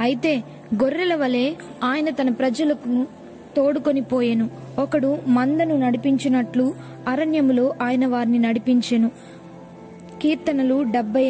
అయితే గొర్రెల వలె ఆయన తన ప్రజలకు తోడుకొని పోయెను. ఒకడు మందను నడిపించినట్లు అరణ్యములో ఆయన వారిని నడిపించెను. కీర్తనలు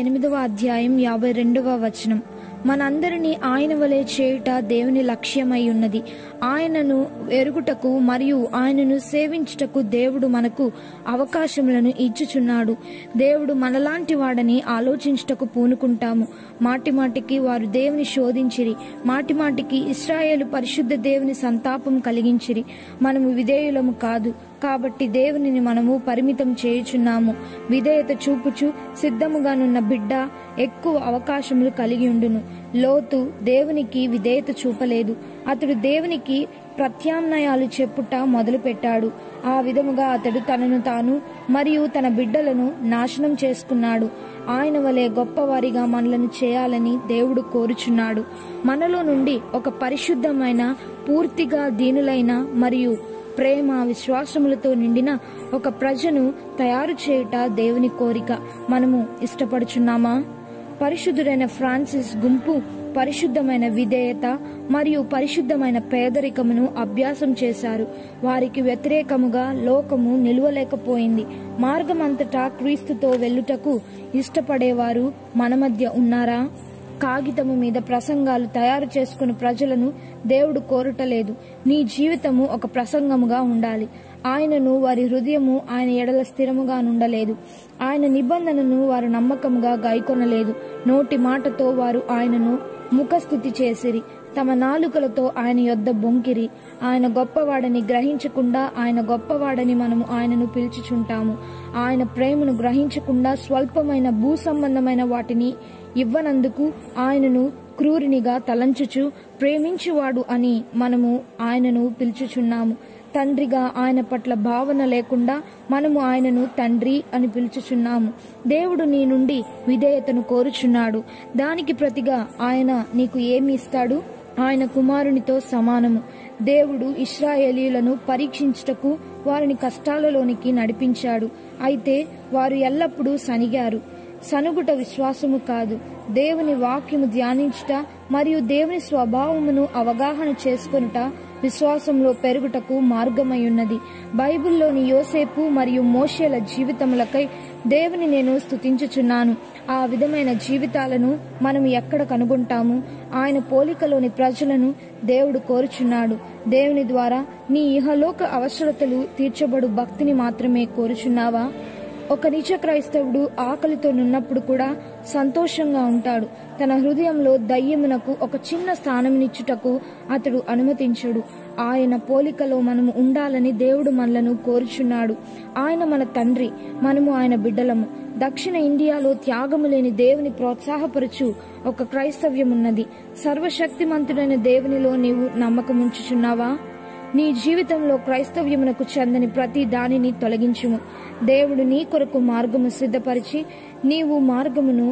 78 మనందరినీ ఆయన వలె చేయుట దేవుని లక్ష్యమై ఉన్నది. ఆయనను ఎరుగుటకు మరియు ఆయనను సేవించుటకు దేవుడు మనకు అవకాశములను ఇచ్చుచున్నాడు. దేవుడు మనలాంటి వాడని ఆలోచించుటకు పూనుకుంటాము. మాటిమాటికి వారు దేవుని శోధించిరి. మాటిమాటికి ఇశ్రాయేలు పరిశుద్ధ దేవుని సంతాపం కలిగించిరి. మనము విధేయులము కాదు కాబట్టి దేవునిని మనము పరిమితం చేయుచున్నాము. విధేయత చూపుచు సిద్ధముగానున్న బిడ్డ ఎక్కువ అవకాశములు కలిగి ఉండును. లోతు దేవునికి విధేయత చూపలేదు. అతడు దేవునికి ప్రత్యామ్నాయాలు చెప్పుట మొదలుపెట్టాడు. ఆ విధముగా అతడు తనను తాను మరియు తన బిడ్డలను నాశనం చేసుకున్నాడు. ఆయన వలె గొప్పవారిగా మనలను చేయాలని దేవుడు కోరుచున్నాడు. మనలో నుండి ఒక పరిశుద్ధమైన, పూర్తిగా దీనులైన మరియు ప్రేమ విశ్వాసములతో నిండిన ఒక ప్రజను తయారు చేయుట దేవుని కోరిక. మనము ఇష్టపడుచున్నామా? పరిశుద్ధుడైన ఫ్రాన్సిస్ గుంపు పరిశుద్ధమైన విధేయత మరియు పరిశుద్ధమైన పేదరికమును అభ్యాసం చేశారు. వారికి వ్యతిరేకముగా లోకము నిలువలేకపోయింది. మార్గమంతటా క్రీస్తుతో వెళ్ళుటకు ఇష్టపడేవారు మన మధ్య ఉన్నారా? కాగితము మీద ప్రసంగాలు తయారు చేసుకుని ప్రజలను దేవుడు కోరటలేదు. నీ జీవితము ఒక ప్రసంగముగా ఉండాలి. ఆయనను వారి హృదయము ఆయన ఎడల స్థిరముగా నుండలేదు. ఆయన నిబంధనను వారు నమ్మకముగా గైకొనలేదు. నోటి మాటతో వారు ఆయనను ముఖస్థుతి చేసిరి. తమ నాలుకలతో ఆయన యొద్ద బొంకిరి. ఆయన గొప్పవాడని గ్రహించకుండా ఆయన గొప్పవాడని మనము ఆయనను పిలుచుచుంటాము. ఆయన ప్రేమను గ్రహించకుండా స్వల్పమైన భూ సంబంధమైన వాటిని ఇవ్వనందుకు ఆయనను క్రూరినిగా తలంచుచు ప్రేమించువాడు అని మనము ఆయనను పిలుచుచున్నాము. తండ్రిగా ఆయన పట్ల భావన లేకుండా మనము ఆయనను తండ్రి అని పిలుచుచున్నాము. దేవుడు నీ నుండి విధేయతను కోరుచున్నాడు. దానికి ప్రతిగా ఆయన నీకు ఏమి ఇస్తాడు? ఆయన కుమారునితో సమానము. దేవుడు ఇశ్రాయేలీయులను పరీక్షించుటకు వారిని కష్టాలలోనికి నడిపించాడు. అయితే వారు ఎల్లప్పుడూ సనిగారు. సనుగుట విశ్వాసము కాదు. దేవుని వాక్యము ధ్యానించుట మరియు దేవుని స్వభావమును అవగాహన చేసుకొనుట విశ్వాసంలో పెరుగుటకు మార్గమై ఉన్నది. బైబిల్లోని యోసేపు మరియు మోషేల జీవితములకై దేవుని నేను స్తుతించుచున్నాను. ఆ విధమైన జీవితాలను మనం ఎక్కడ కనుగొంటాము? ఆయన పోలికలోని ప్రజలను దేవుడు కోరుచున్నాడు. దేవుని ద్వారా నీ ఇహలోక అవసరతలు తీర్చబడు భక్తిని మాత్రమే కోరుచున్నావా? ఒక నిజ క్రైస్తవుడు ఆకలితో నున్నప్పుడు కూడా సంతోషంగా ఉంటాడు. తన హృదయంలో దయ్యమునకు ఒక చిన్న స్థానంనిచ్చుటకు అతడు అనుమతించడు. ఆయన పోలికలో మనము ఉండాలని దేవుడు మనలను కోరుచున్నాడు. ఆయన మన తండ్రి, మనము ఆయన బిడ్డలము. దక్షిణ ఇండియాలో త్యాగము లేని దేవుని ప్రోత్సాహపరచు ఒక క్రైస్తవ్యమున్నది. సర్వశక్తిమంతుడైన దేవునిలో నీవు నమ్మకముంచుచున్నావా? నీ జీవితంలో క్రైస్తవ్యమునకు చెందని ప్రతి దానిని తొలగించుము. దేవుడు నీ కొరకు మార్గము సిద్ధపరిచి నీవు మార్గమును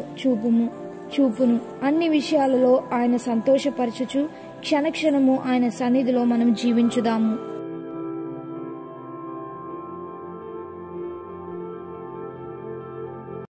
చూపును. అన్ని విషయాలలో ఆయన సంతోషపరచుచు క్షణక్షణము ఆయన సన్నిధిలో మనం జీవించుదాము.